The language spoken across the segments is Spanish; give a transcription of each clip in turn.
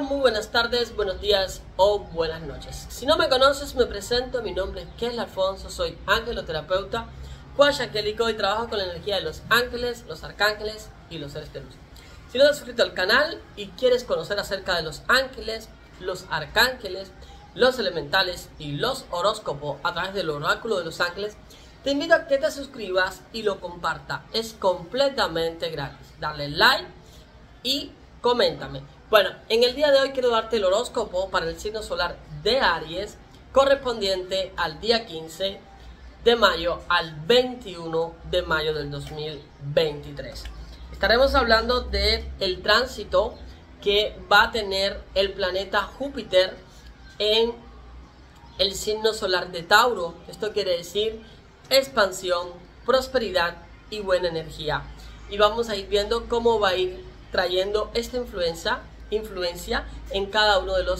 Tengan muy buenas tardes, buenos días o buenas noches. Si no me conoces, me presento. Mi nombre es Kesle Alfonso, soy angeloterapeuta angélico y trabajo con la energía de los ángeles, los arcángeles y los seres de luz. Si no te has suscrito al canal y quieres conocer acerca de los ángeles, los arcángeles, los elementales y los horóscopos a través del oráculo de los ángeles, te invito a que te suscribas y lo compartas. Es completamente gratis. Dale like y coméntame. Bueno, en el día de hoy quiero darte el horóscopo para el signo solar de Aries, correspondiente al día 15 de mayo al 21 de mayo del 2023. Estaremos hablando de el tránsito que va a tener el planeta Júpiter en el signo solar de Tauro. Esto quiere decir expansión, prosperidad y buena energía. Y vamos a ir viendo cómo va a ir trayendo esta influencia en cada uno de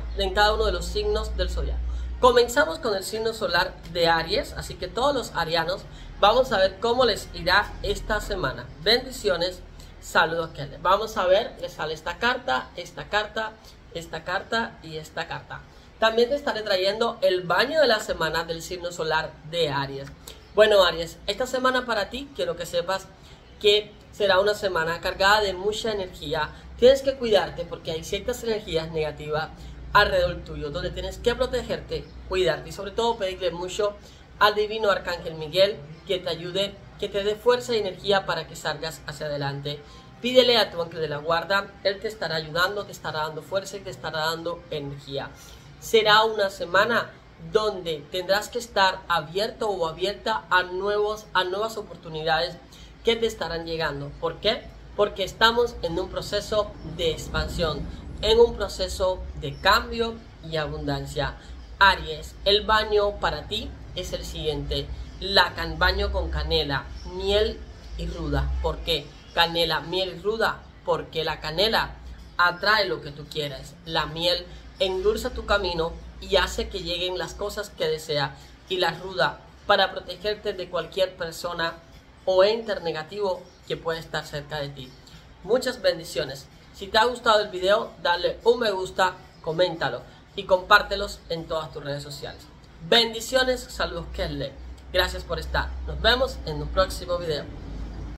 los signos del zodiaco. Comenzamos con el signo solar de Aries, así que todos los arianos vamos a ver cómo les irá esta semana. Bendiciones, saludos Kesle. Vamos a ver, les sale esta carta, esta carta, esta carta y esta carta. También te estaré trayendo el baño de la semana del signo solar de Aries. Bueno, Aries, esta semana para ti quiero que sepas que será una semana cargada de mucha energía. Tienes que cuidarte porque hay ciertas energías negativas alrededor tuyo, donde tienes que protegerte, cuidarte y sobre todo pedirle mucho al divino arcángel Miguel que te ayude, que te dé fuerza y energía para que salgas hacia adelante. Pídele a tu ángel de la guarda, él te estará ayudando, te estará dando fuerza y te estará dando energía. Será una semana donde tendrás que estar abierto o abierta a nuevas oportunidades que te estarán llegando. ¿Por qué? Porque estamos en un proceso de expansión, en un proceso de cambio y abundancia. Aries, el baño para ti es el siguiente: baño con canela, miel y ruda. ¿Por qué? Canela, miel y ruda, porque la canela atrae lo que tú quieras. La miel endulza tu camino y hace que lleguen las cosas que deseas. Y la ruda para protegerte de cualquier persona o ente negativo que puede estar cerca de ti. Muchas bendiciones. Si te ha gustado el video, dale un me gusta, coméntalo y compártelos en todas tus redes sociales. Bendiciones, saludos Kesle. Gracias por estar. Nos vemos en un próximo video.